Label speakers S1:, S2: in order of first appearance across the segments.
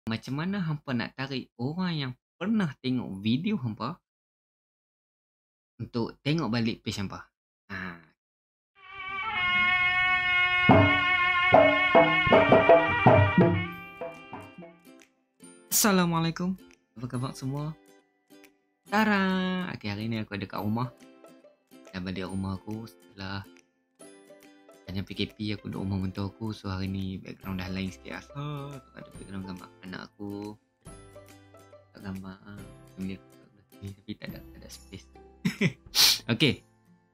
S1: Macam mana hampa nak tarik orang yang pernah tengok video hampa untuk tengok balik page hampa? Ha. Assalamualaikum. Apa khabar semua? Tara. Okay, hari ni aku ada kat rumah. Dah balik rumah aku setelah banyak PKP. Aku duduk rumah mentua aku. So hari ni background dah lain sikit asal. Ada background gambar anak aku. Tak gambar family aku ni, tapi tak ada space. Okay.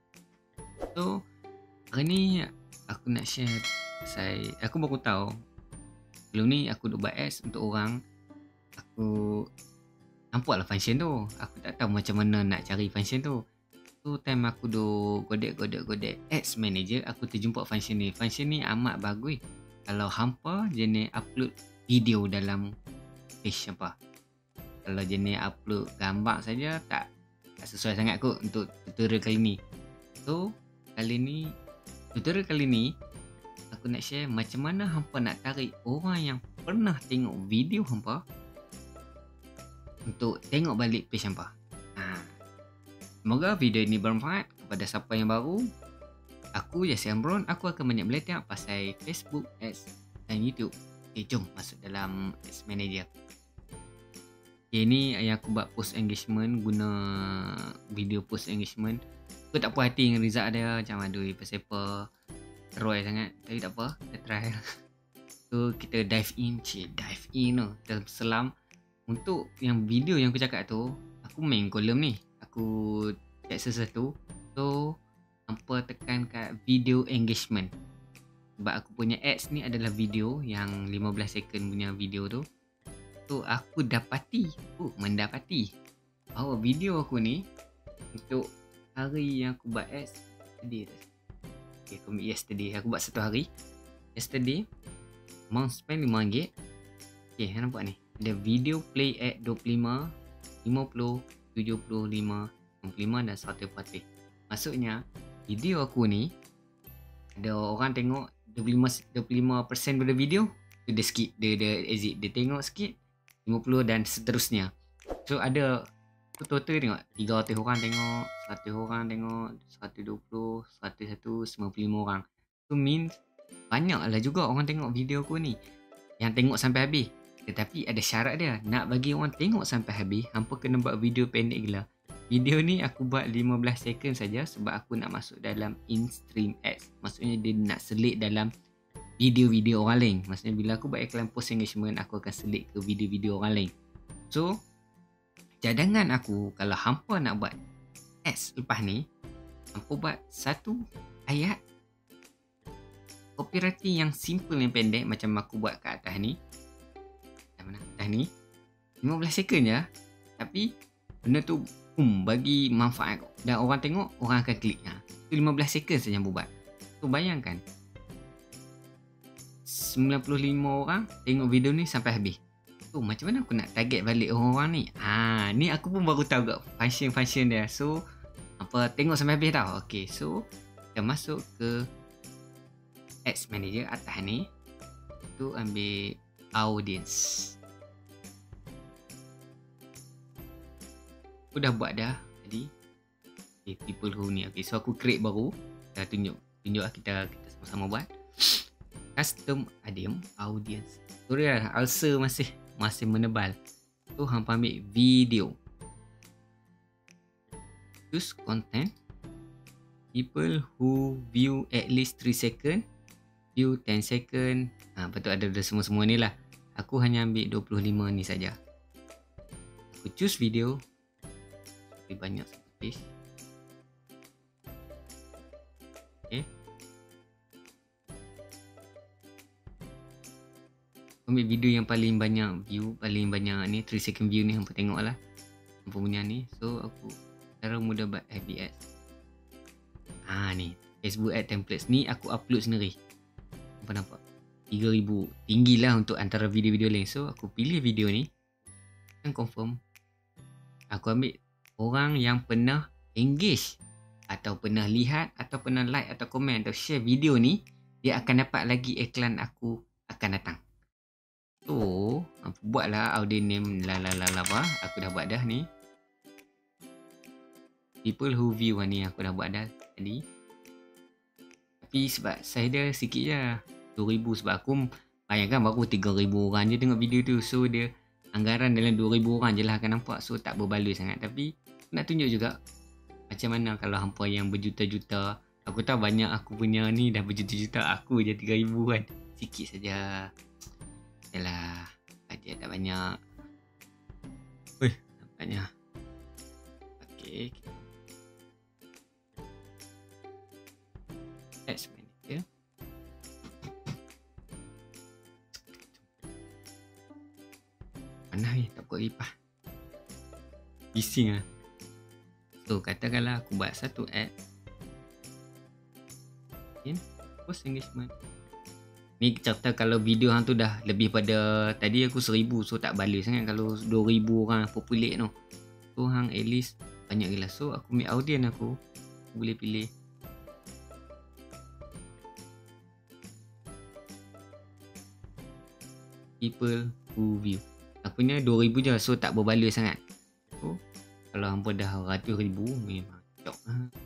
S1: So hari ni aku nak share pasal aku baru tahu. Sebelum ni aku duk buat ads untuk orang. Aku nampaklah function tu. Aku tak tahu macam mana nak cari function tu. So time aku duk godek ads manager, aku terjumpa function ni. Function ni amat bagus kalau hampa jenis upload video dalam page hampa. Kalau jenis upload gambar saja tak sesuai sangat kot untuk tutorial kali ni. So tutorial kali ni aku nak share macam mana hampa nak tarik orang yang pernah tengok video hampa untuk tengok balik page hampa. Semoga video ini bermanfaat kepada siapa yang baru. Aku Yasir Amron, aku akan banyak meletak pasal Facebook Ads dan YouTube. Okay, jom masuk dalam Ads Manager. Okay, ni yang aku buat post engagement, guna video post engagement. Aku tak puas hati dengan result dia, macam aduh pasal apa Roy sangat. Tapi tak apa, kita try. So kita dive in tu. Kita selam. Untuk yang video yang aku cakap tu, aku main kolom ni. Aku cek sesuatu. So hampa tekan kat video engagement. Sebab aku punya ads ni adalah video yang 15 second punya video tu. So aku mendapati bahawa video aku ni untuk hari yang aku buat ads yesterday aku buat satu hari. Yesterday amount spend RM5. Okay, nampak ni. Ada video play at 25, 50, 75, 65 dan 140. Maksudnya video aku ni ada orang tengok 25% pada video tu dia skip, dia exit, dia tengok sikit 50 dan seterusnya. So ada tu total tengok 300 orang tengok, 100 orang tengok, 120, 101, 95 orang. So means banyaklah juga orang tengok video aku ni yang tengok sampai habis. Tetapi ada syarat dia. Nak bagi orang tengok sampai habis, hampa kena buat video pendek gila. Video ni aku buat 15 second saja sebab aku nak masuk dalam in-stream ads. Maksudnya dia nak selit dalam video-video orang lain. Maksudnya bila aku buat iklan post engagement, aku akan selit ke video-video orang lain. So cadangan aku kalau hampa nak buat ads lepas ni, hampa buat satu ayat copywriting yang simple, yang pendek macam aku buat kat atas ni. Atas ni 15 second je, tapi benda tu bagi manfaat dan orang tengok, orang akan klik. Itu 15 second saja hampa buat. So bayangkan 95 orang tengok video ni sampai habis. So macam mana aku nak target balik orang-orang ni? Ni aku pun baru tahu kat function dia. So apa, tengok sampai habis tau. Okay, so kita masuk ke Ads Manager atas ni. Tu ambil audience. Aku dah buat dah tadi. Okay, people who ni. Okay, so aku create baru. Kita tunjuk kita sama-sama buat. Custom audience. Sorry lah, ulcer masih menebal. So hampa ambil video. Choose content. People who view at least 3 second. View 10 second. Betul, ada semua-semua ni lah. Aku hanya ambil 25 ni saja. Aku choose video. Lebih banyak space. Okay. Ambil video yang paling banyak view, paling banyak ni 3 second view ni hampa tengok lah. Hampa punya ni. So aku cara mudah buat FB ads. Ni Facebook ad templates ni aku upload sendiri. Hampa nampak 3000. Tinggilah untuk antara video-video lain. So aku pilih video ni dan confirm. Aku ambil orang yang pernah engage atau pernah lihat atau pernah like atau komen atau share video ni, dia akan dapat lagi iklan aku akan datang. So, hampa buatlah audio name apa. Aku dah buat dah ni. People who view ni aku dah buat dah tadi. Tapi sebab saya dia sikit je 2,000 sebab aku bayangkan baru 3,000 orang je tengok video tu. So dia anggaran dalam 2,000 orang je lah akan nampak. So tak berbaloi sangat. Tapi nak tunjuk juga macam mana kalau hampa yang berjuta-juta. Aku tahu banyak aku punya ni dah berjuta-juta. Aku je 3,000 kan. Sikit saja. Yalah, aja tak banyak. Weh, tak banyak. Okay. Ads manager. Mana ni tak kuat lipas. Bising lah. So katakanlah aku buat satu ad. Post engagement. Ni cerita kalau video hang tu dah lebih pada tadi aku 1,000. So tak baloi sangat kalau 2,000 orang populate tu. So hang at least banyak gila. So aku ambil audience aku boleh pilih people who view. Aku ni 2,000 je. So tak berbaloi sangat. So kalau hampa dah ratus ribu memang cok.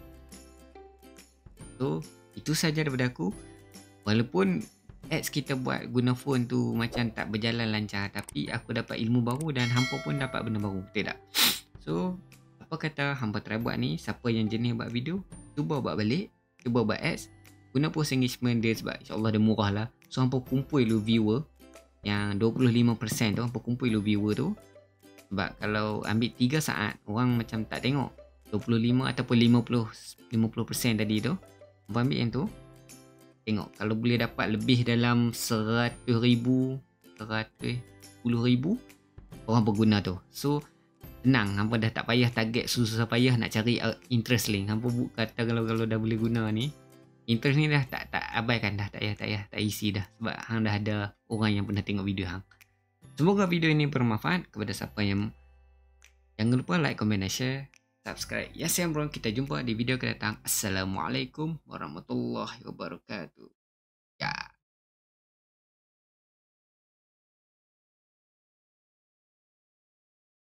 S1: So itu saja daripada aku. Walaupun ads kita buat guna phone tu macam tak berjalan lancar, tapi aku dapat ilmu baru dan hampa pun dapat benda baru, betul tak? So apa kata hampa try buat ni. Siapa yang jenis buat video, cuba buat balik, cuba buat ads, guna post engagement dia sebab insyaAllah dia murah lah. So hampa kumpul lu viewer yang 25% tu, hampa kumpul lu viewer tu. Sebab kalau ambil 3 saat orang macam tak tengok 25 ataupun 50% tadi tu, hampa ambil yang tu, tengok kalau boleh dapat lebih dalam 100,000, 10,000 orang pengguna tu. So senang, hampa dah tak payah target susah payah nak cari interest link. Hampa kata kalau dah boleh guna ni, interest ni dah tak abaikan dah, tak isi dah sebab hang dah ada orang yang pernah tengok video hang. Semoga video ini bermanfaat kepada siapa yang. Jangan lupa like, komen dan share, subscribe. Ya sayang bro, kita jumpa di video akan datang. Assalamualaikum warahmatullahi wabarakatuh. Ya.